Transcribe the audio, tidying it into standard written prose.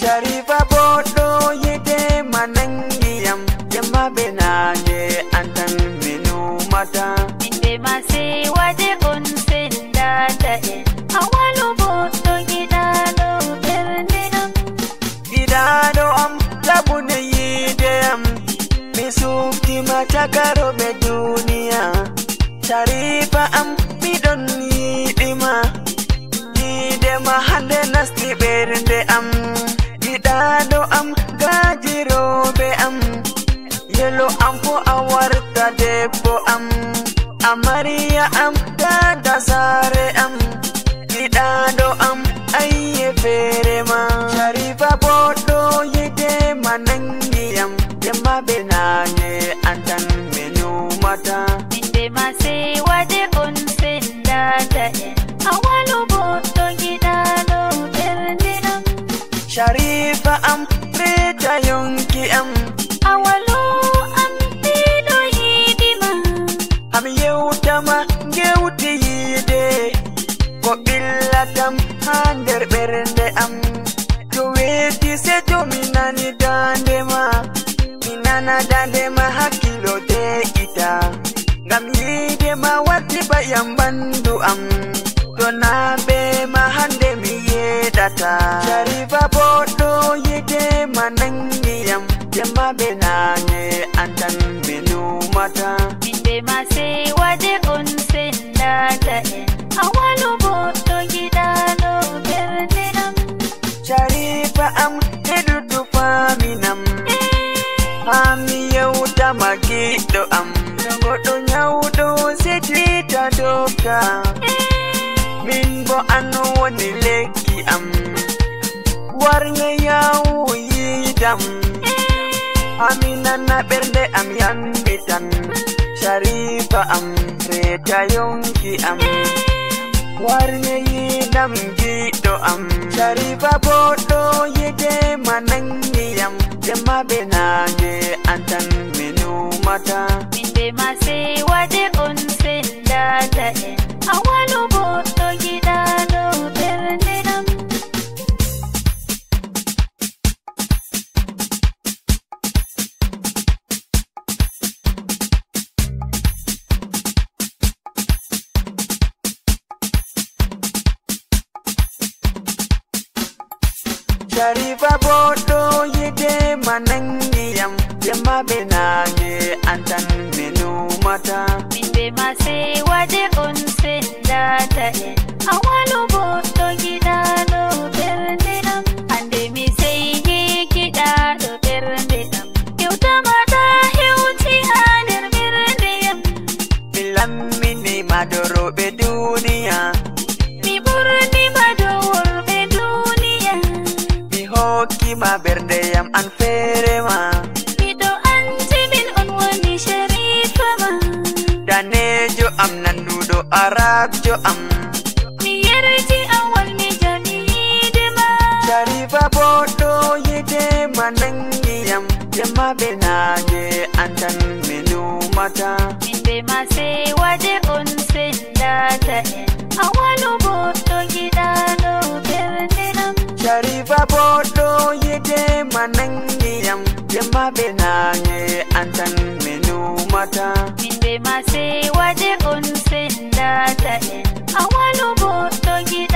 Sharifa bodo yede manangiyam Yamma benage antan minu mata Inde mase waje on sendata Awalu bodo gidado bernenam Gidado am labune yide am Misukti mata karo be dunia Sharifa am midon yidima Yidema hande nasti bernde am Gidado am gajirobe am Yelo am po awarta debbo am Amariya am gada sare am Gidado am ayye fere ma Sharifa bodo yede manangiyam Yamma benage antan menu mata Inde mase waje on sendata Awalu bodo gidado bernenam Sharifa am reta yonki am Awalu am tido yidima Am yewtama gewti yide Ko billatam hander bernde am To weti se to minani dande ma Minana dande ma hakilo de ita Gam yide ma wati bayam bandu am To nabe ma hande mi yedata Sharifa bodo yide manangiyam Yamma benage antan minu mata Inde mase waje on sendata Awalu bodo gidado bernenam Sharifa am hedudu faminam Ami yewta magido am Godo nyawdo setlita dokta Min bo anu woni lekki am Warnge yawu yidam Amina na bernde am yambitan Sharifa am reta yonki am Warnge yidam gido am Sharifa bodo yede manangiyam Yamma benage antan minu mata Inde mase waje on sendata Awalu bodo gidado bernenam Sharifa bodo yede manangiyam Yamma benage antan minu mata Inde mase waje on sendata Awalu bodo gidado bernenam Ande mi seye gidado bernenam Yauta mata heuti hader bernenam Milammini madoro be duniya Mi burni madowor be duniya Mi hokki ma bernde yam an fere ma Mido anti min on woni Sharifa ma Danejo am nandudo arabjo am Mi yerti awal mi jami yidima Sharifa bodo yede manangiyam Yamma benage antan minu mata Inde mase waje on sendata Awalu bodo gidado bernenam Sharifa bodo yede manangiyam Yamma benage antan minu mata Inde mase waje on sendata Awalu bodo gidado